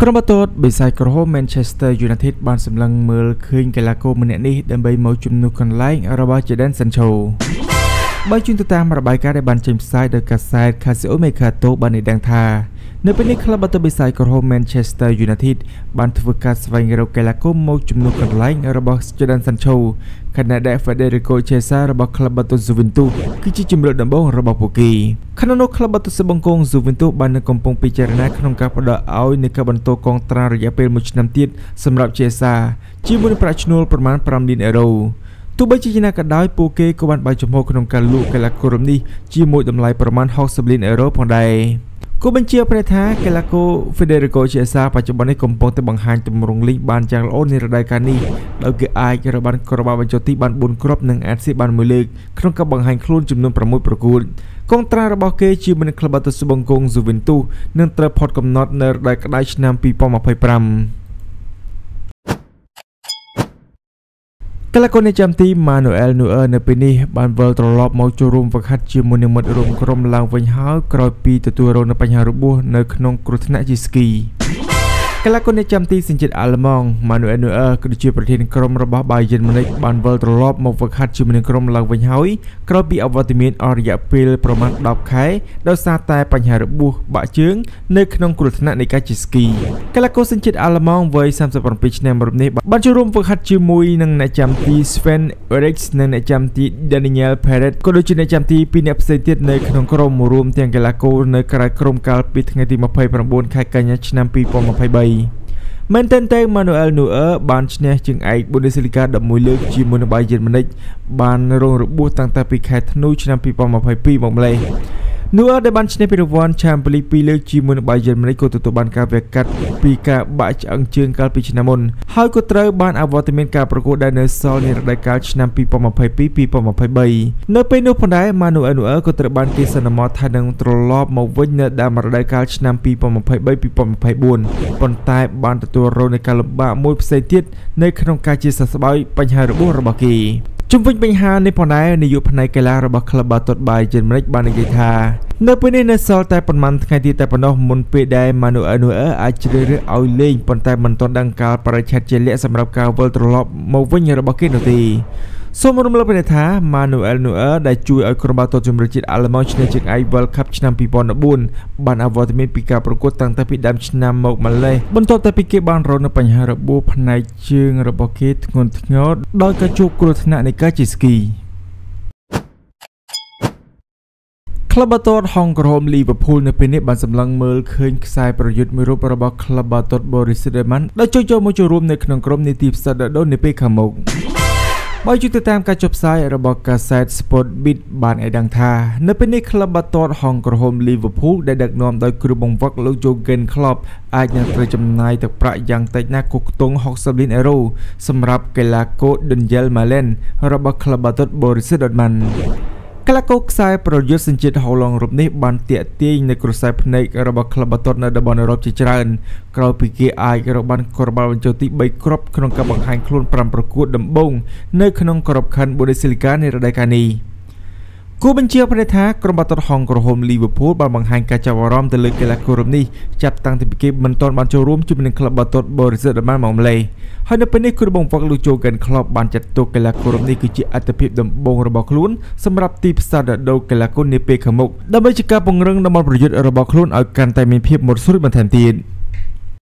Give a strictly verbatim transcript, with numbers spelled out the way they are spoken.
ក្រុមបាល់ទាត់បិសាចក្រហម Manchester United បានសម្លឹងមើលឃើញកីឡាករម្នាក់នេះដើម្បីមកជំនួសកន្លែងរបស់ Jadon Sancho បើជូនទៅតាមរបាយការណ៍ដែលបានចេញផ្សាយដោយកាសែត Calcio Mercato បានឲ្យដឹងថានៅពេលនេះក្លឹបបាល់ទាត់បិសាចក្រហម Manchester United បានធ្វើការស្វែងរកកីឡាករមកជំនួសកន្លែងរបស់ Jadon Sancho ខណៈដែល Federico Chiesa របស់ក្លឹបបាល់ទាត់ Juventus គឺជាជម្រើសដំបូងរបស់ពួកគេខណៈនោះក្លឹបបាល់ទាត់សេបង្គង Juventus បាននឹងកំពុងពិចារណាក្នុងការផ្តល់ឲ្យនៃការបន្តកងត្រារយៈពេលមួយឆ្នាំទៀតសម្រាប់ Chiesa ជាមួយប្រាក់ឈ្នួលប្រមាណfiveលានអឺរ៉ូទោះបីជាយ៉ាងណាក៏ដោយពួកគេក៏បានបើកចំហក្នុងការលក់កីឡាករនេះជាមួយតម្លៃប្រមាណsixtyលានអឺរ៉ូផងដែរគូបញ្ជាប្រថាកីឡាករ Federico Chiesa បច្ចុប្បន្ននេះកំពុងតែបង្ហាញទម្រង់លេងបានយ៉ាងល្អនារដូវកាលនេះដោយគេអាចរកបានគ្រាប់បញ្ចុះទីបានfourគ្រាប់និងអាចស៊ីបានoneលើកក្នុងការបង្ហាញខ្លួនចំនួនsixប្រកួតកងត្រារបស់គេជាមួយនឹងក្លឹបបាល់ទាត់សេបង្គង Juventus នឹងត្រូវផុតកំណត់នៅរដូវក្តៅឆ្នាំtwenty twenty-fiveកីឡាករនៃចាំទី Manuel Neuer នៅពេលនេះបានវិលត្រឡប់មកចូលរួមហ្វឹកហាត់ជាមួយនឹងមិត្តរួមក្រុមឡើងវិញហើយក្រោយពីទទួលរងនូវបញ្ហារបួសនៅក្នុងគ្រោះថ្នាក់ជិះស្គីកីឡាករនៃចាំទីសញ្ជាតិអាល្លឺម៉ង់ Manuel Neuer គឺជាប្រធានក្រុមរបស់ Bayern Munich បានវិលត្រឡប់មកហ្វឹកហាត់ជាមួយនឹងក្រុមឡើងវិញហើយក្រោយពីអវត្តមានអស់រយៈពេលប្រមាណtenខែដោយសារតែបញ្ហារបួសបាក់ជើងនៅក្នុងគ្រោះថ្នាក់នៃការជិះស្គីកីឡាករសញ្ជាតិអាល្លឺម៉ង់វ័យthirty-sevenឆ្នាំរូបនេះបានចូលរួមហ្វឹកហាត់ជាមួយនឹងអ្នកចាំទី Sven Ulreich និងអ្នកចាំទី Daniel Perez ក៏ដូចជាអ្នកចាំទីtwoអ្នកផ្សេងទៀតនៅក្នុងក្រុមរួមទាំងកីឡាករនៅក្រៅក្រុមកាលពីថ្ងៃទីtwenty-nineខែកញ្ញាឆ្នាំtwenty twenty-threeមែនទែនទៅ Manuel Neuer បានឈ្នះជើងឯក Bundesliga elevenលើកជាមួយនឹង Bayern Munich បានរងរបួសតាំងតែពីខែធ្នូឆ្នាំtwenty twenty-twoមកម្លេះ Neuer ដែលបានឈ្នះពានរង្វាន់ Champions League twoលើកជាមួយនឹង Bayern Munich ក៏ទទួលបានការវះកាត់ពីការបាក់ឆ្អឹងជើងកាលពីឆ្នាំមុនហើយក៏ត្រូវបានអវត្តមានការប្រកួតដែលនៅសល់នារដូវកាលឆ្នាំtwenty twenty-two twenty twenty-threeនៅពេលនោះផងដែរ Manuel Neuer ក៏ត្រូវបានគេសន្មតថានឹងត្រឡប់មកវិញនៅដើមរដូវកាលឆ្នាំtwenty twenty-three twenty twenty-four ប៉ុន្តែបានទទួលរងនូវការលំបាកមួយផ្សេងទៀតនៅក្នុងការជាសះស្បើយបញ្ហារបួសរបស់គេជុំវិញបញ្ហានេះផងដែរនាយកផ្នែកកីឡារបស់ក្លឹបបាល់ទាត់ Bayern Munich បាននិយាយថានៅពេលនេះនៅសល់តែប៉ុន្មានថ្ងៃទៀតតែប៉ុណ្ណោះមុនពេលដែល Manuel Neuer អាចជ្រើសរើសឲ្យលេងប៉ុន្តែមិនទាន់ដឹងកាលបរិច្ឆេទជាក់លាក់សម្រាប់ការវិលត្រឡប់មកវិញរបស់គេនោះទេសូមរំលឹកពីថា Manuel Neuer ដែលជួយឲ្យក្រុមបាល់ទាត់ជម្រើសជាតិអាល្លឺម៉ង់ឈ្នះជើងឯក World Cup ឆ្នាំtwenty oh fourបានអវត្តមានពីការប្រកួតតាំងតែពីដើមឆ្នាំមកម្លេះបន្ទាប់តែពីគេបានរងនូវបញ្ហារបួសផ្នែកជើងរបស់គេធ្ងន់ធ្ងរដោយការជួបគ្រោះថ្នាក់នៃការជិះស្គីក្លឹបបាល់ទាត់ហុងក្រហម Liverpool នៅពេលនេះបានសម្លឹងមើលឃើញខ្សែប្រយុទ្ធមួយរូបរបស់ក្លឹបបាល់ទាត់ Borussia Dortmund ដែលចូលចូលមកចូលរួមនៅក្នុងក្រុមនីតិផ្សិតដូននាពេលខាងមុខបើយល់ទៅតាមការចុះផ្សាយរបស់កាសែត Sportbeat បានឲ្យដឹងថានៅពេលនេះក្លឹបបាល់ទាត់ហុងក្រហម Liverpool ដែលដឹកនាំដោយគ្រូបង្វឹកលោក Jurgen Klopp អាចនឹងត្រូវចំណាយទឹកប្រាក់យ៉ាងតិចណាស់គូខ្ទង់sixtyលានអឺរ៉ូសម្រាប់កីឡាករ Daniel Malen របស់ក្លឹបបាល់ទាត់ Borussia Dortmundកីឡាករខ្សែប្រយុទ្ធសញ្ជាតិហូឡង់រូបនេះបានទាក់ទាញនៅក្រសែភ្នែករបស់ក្លឹបបាល់ទាត់នៅតំបន់អឺរ៉ុបជាច្រើនក្រោយពីគេអាចរកបានគ្រាប់បាល់បញ្ចូលទីthreeគ្រាប់ក្នុងការបង្ហាញខ្លួនfiveប្រកួតដំបូងនៅក្នុងក្របខ័ណ្ឌ Bundesliga នៃរដូវកាលនេះគូបញ្ជាប្រថាក្រុមបាល់ទាត់ហុងក្រហម Liverpool បានបង្ហាញការចាប់អារម្មណ៍ទៅលើកីឡាកររូបនេះចាប់តាំងពីគេមិនទាន់បានចូលរួមជាមួយនឹងក្លឹបបាល់ទាត់ Borussia Dortmund មកម្លេះហើយនៅពេលនេះគ្រូបង្វឹកលោក Jurgen Klopp បានចាត់ទុកកីឡាកររូបនេះគឺជាអត្ថប្រយោជន៍ដំបូងរបស់ខ្លួនសម្រាប់ទីផ្សារដូរកីឡាករនាពេលខាងមុខដើម្បីជាការពង្រឹងតំបន់ប្រយុទ្ធរបស់ខ្លួនឲ្យកាន់តែមានភាពមុតស្រួចបន្ថែមទៀត